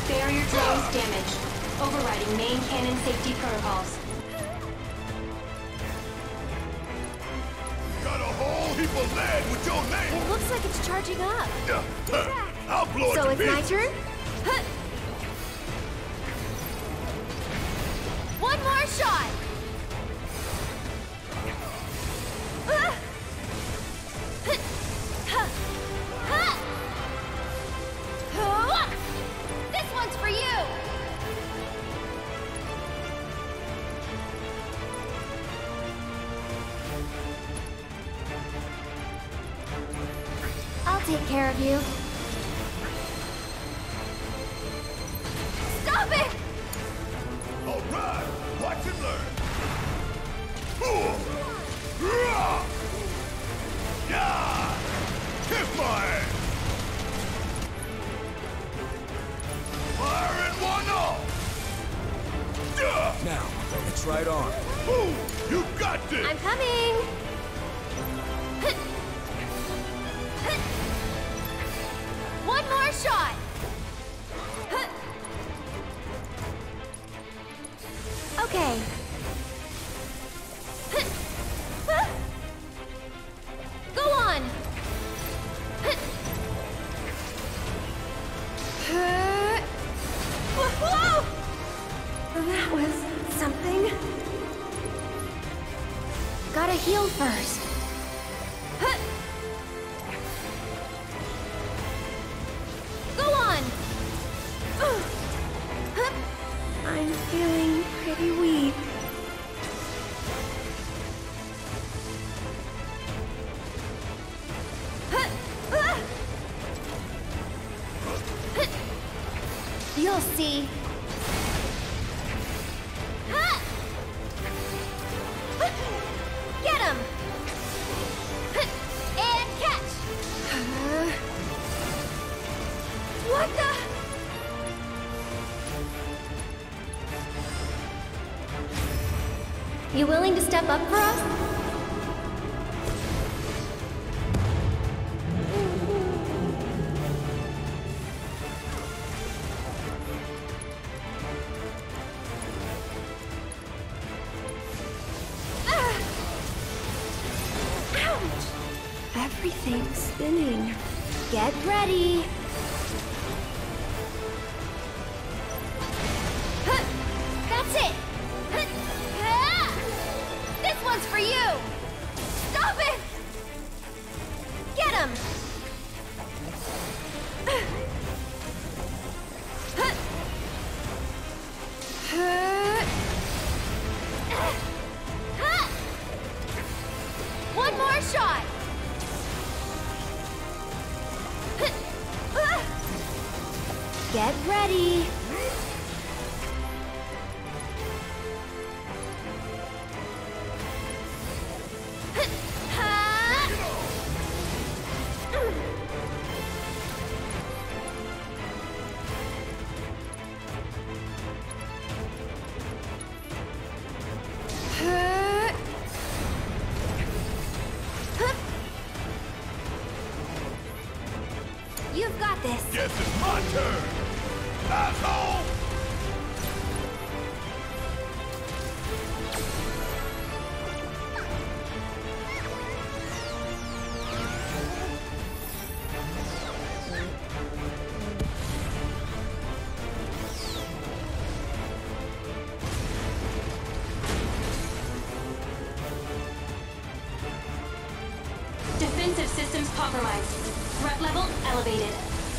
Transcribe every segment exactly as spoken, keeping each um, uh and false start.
Barrier drones damaged. Overriding main cannon safety protocols. Got a whole heap of lead with your name. It looks like it's charging up. Yeah, huh. I'll blow it So to it's my bits. turn? Huh. One more shot! Ah. Huh. Huh. Huh. Huh. This one's for you! I'll take care of you. Stop it! All right, watch and learn. Ooh. Rah. Yeah! Kiss my ass! Fire in one off! Yeah! Now, it's right on. Ooh, you got this! I'm coming! Huh. Huh. One more shot! Huh. Okay. Huh. Huh. Go on! Huh. Huh. Whoa! That was something. Gotta heal first. Huh. Go on! Ugh. Huh. I'm feeling pretty weak. Huh. Ah. Huh. You'll see. Huh. Huh. Get him! Huh. And catch! Huh. What the? You willing to step up for us? Ah! Ouch! Everything's spinning. Get ready! Huh. That's it! Huh. Ah! This one's for you! Stop it! Get him! Huh. Huh. Huh. One more shot! Huh. Ah. Get ready! You've got this. Guess it's my turn, asshole! Defensive systems compromised. Threat level elevated.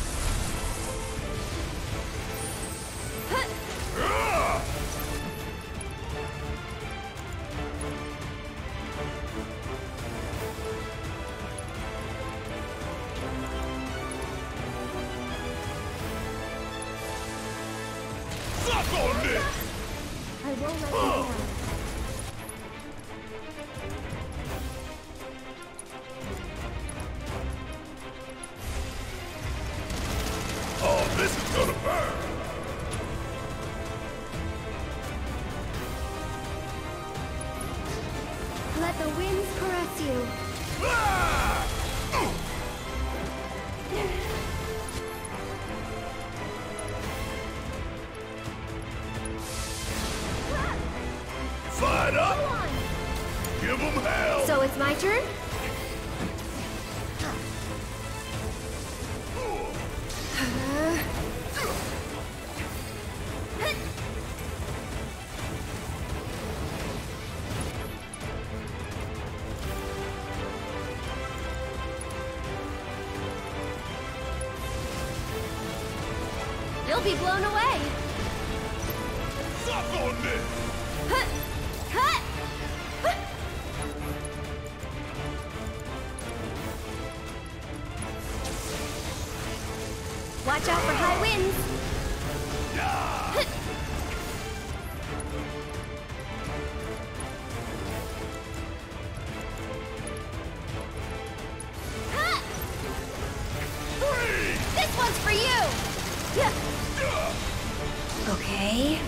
Ah! Suck on this! I won't let you Oh. down. Oh, this is gonna burn! Let the winds caress you. Ah! Ooh. it's my turn? You'll be blown away. Suck on this! Huh. Huh. Huh. Watch out for high winds. Yeah! Huh. Huh. Freeze! This one's for you. Yeah. Okay.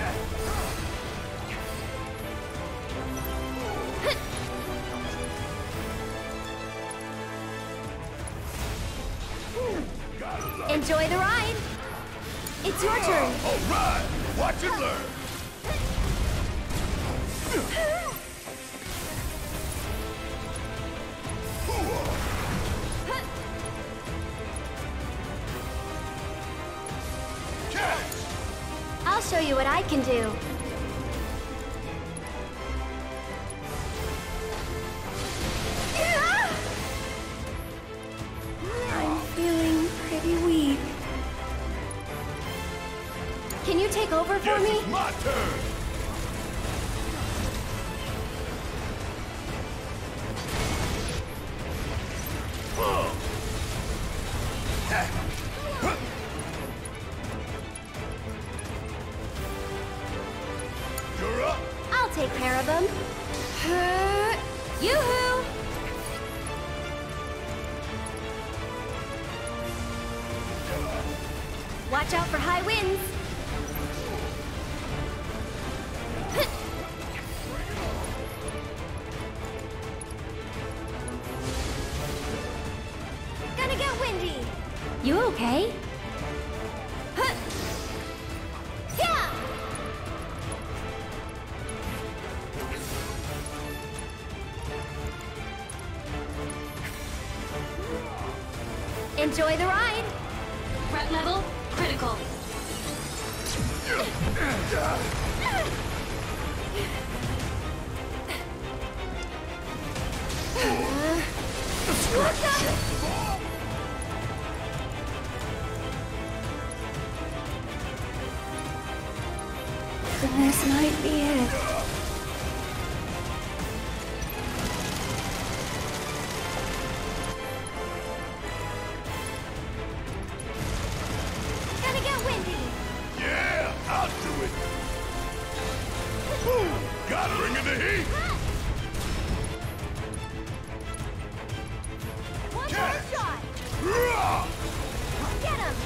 Enjoy the ride. It's your turn. All right! Watch and learn! Catch! I'll show you what I can do. I'm feeling pretty weak. Can you take over for Yes, me? it's my turn! Huh. You're up! I'll take care of him. Yoo-hoo! Watch out for high winds. Gonna get windy. You okay? Yeah! Enjoy the ride. Threat level critical. This might be it. Gonna get windy. Yeah, I'll do it! Boom! Got it! Bringing the heat! One Catch. more shot. Rah! Get him.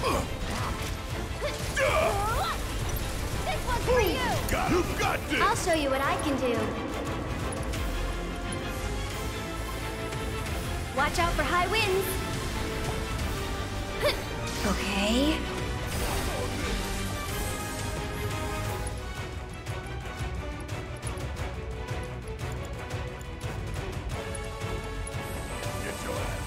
Duh! This one's for you. Got it! You got this! I'll show you what I can do. Watch out for high winds. Okay. Get your ass.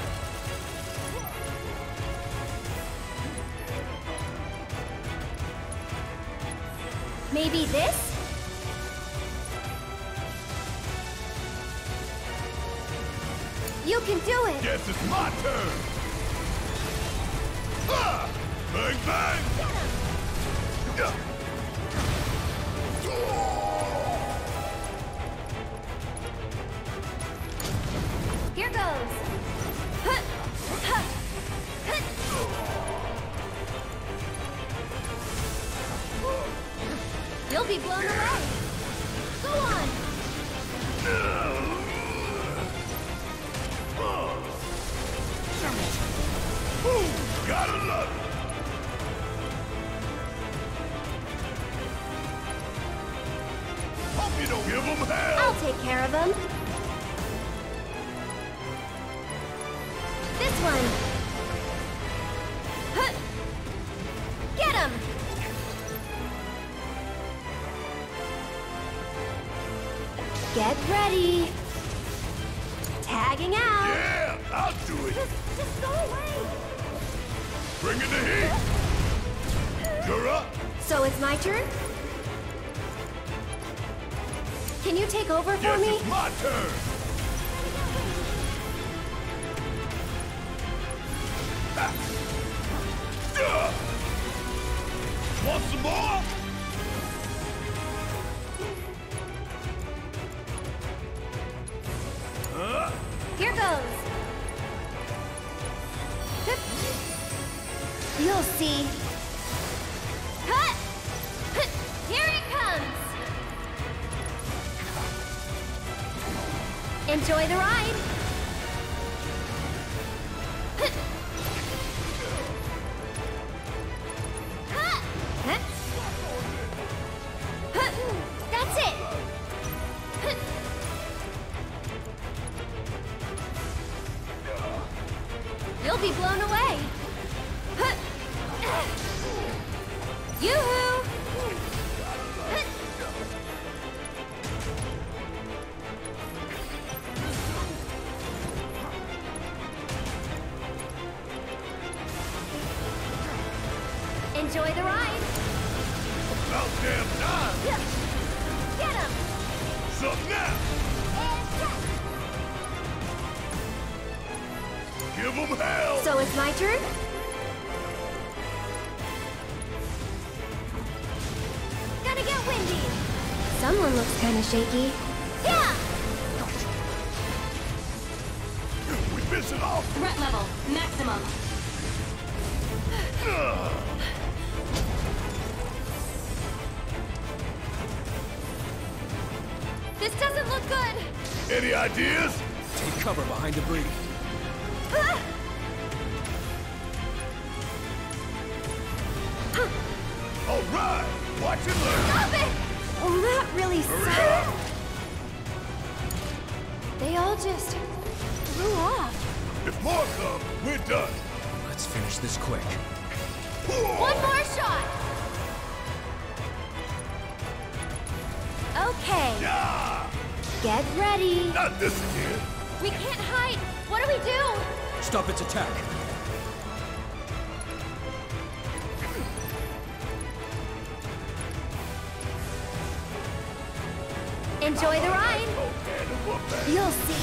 Maybe this? You can do it. Guess it's my turn! Ah! Bang, bang! Yeah. Here goes. You'll be blown away. Go on. Gotta love it! Hope you don't give them hell! I'll take care of him. This one. Huh. Get him. Get ready. tagging out. Yeah, I'll do it. Just, just go away. Bring in the heat. You're up. So it's my turn? Can you take over for Yes, me? it's my turn. Ah. Duh. Want some more? Huh? Here goes. Hup. You'll see. Hut! Hut! Here it comes. Enjoy the ride. Hut. Hut. Hut. Hut. That's it. Hut. You'll be blown away. Hut. Yoo-hoo! Hut. Enjoy the ride. About damn time. Get him! Something now. And tap. Give them hell. So it's my turn? Gonna get windy. Someone looks kind of shaky. Yeah! We miss it off. Threat level, maximum. This doesn't look good. Any ideas? Take cover behind debris. Ah! All right. Watch and learn. Stop it! Well, that really Hurry sucked. up. They all just blew off. If more come, we're done. Let's finish this quick. One more shot. Okay, Yeah. get ready. Not this again. We can't hide. What do we do? Stop its attack. Enjoy the ride. Oh, man, the whoop back. You'll see.